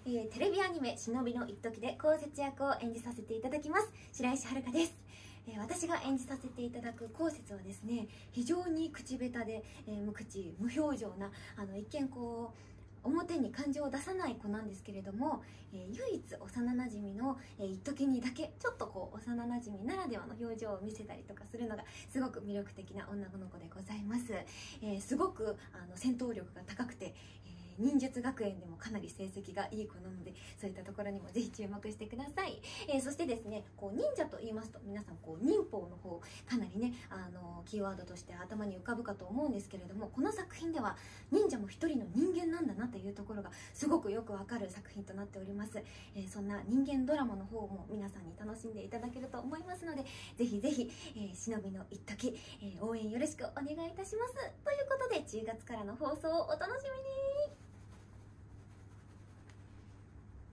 テレビアニメ「忍びの一時」で光節役を演じさせていただきます白石遥です。私が演じさせていただく光節はですね、非常に口下手で、無口無表情な一見こう表に感情を出さない子なんですけれども、唯一幼なじみの、一時にだけちょっとこう幼なじみならではの表情を見せたりとかするのがすごく魅力的な女の子でございます。すごく戦闘力が高くて、忍術学園でもかなり成績がいい子なので、そういったところにもぜひ注目してください。そしてですね、こう忍者と言いますと皆さんこう忍法の方かなりねキーワードとして頭に浮かぶかと思うんですけれども、この作品では忍者も一人の人間なんだなというところがすごくよくわかる作品となっております。そんな人間ドラマの方も皆さんに楽しんでいただけると思いますので、ぜひぜひ、忍びの一時、応援よろしくお願いいたします。ということで10月からの放送をお楽しみに。